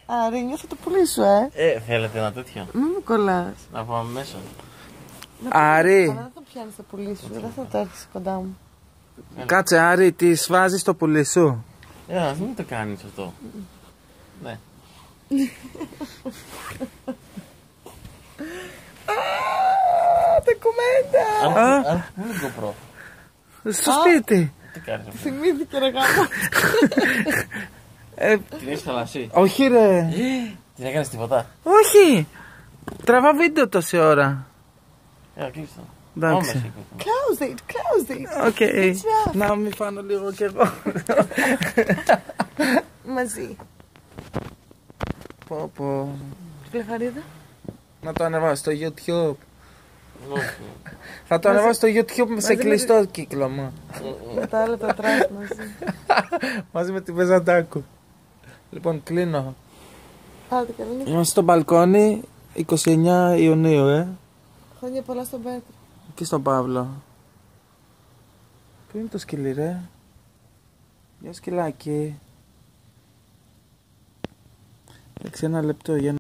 Άρη, νιώθω το πουλί σου, Θέλετε ένα τέτοιο? Μην μου κολλάς. Να πάμε μέσα. Άρη. Αλλά δεν θα πιάνεις το πουλί σου, δεν θα το έρχεσαι κοντά μου. Κάτσε, Άρη, τις βάζεις το πουλί σου. Μην το κάνεις αυτό. Ναι. Ντοκουμέντα! Πού είναι το GoPro? Στο σπίτι. Τι κάνεις αυτό? Θυμήθηκε ρε γάμο. Την έχεις χαλάσει? Όχι ρε. Την έκανες τίποτα? Όχι. Τραβά βίντεο τόση ώρα. Κλείστο. Εντάξει. Close it, close it. Οκ. Να μην φάνω λίγο κι εγώ. Μαζί. Πω. Φλεχαρίδα. Να το ανεβάσω στο YouTube. Όχι. Θα το ανεβάσω στο YouTube σε κλειστό κύκλωμα. Με τα άλλα τα τρας μαζί. Μαζί με τη Βεζαντάκου. Λοιπόν, κλείνω. Άντε καλή νύχτα. Είμαστε στο μπαλκόνι 29 Ιουνίου, Χρόνια πολλά στον Πέτρο. Και στον Παύλο. Πού είναι το σκυλί, ρε? Γεια σκυλάκι. 1 λεπτό για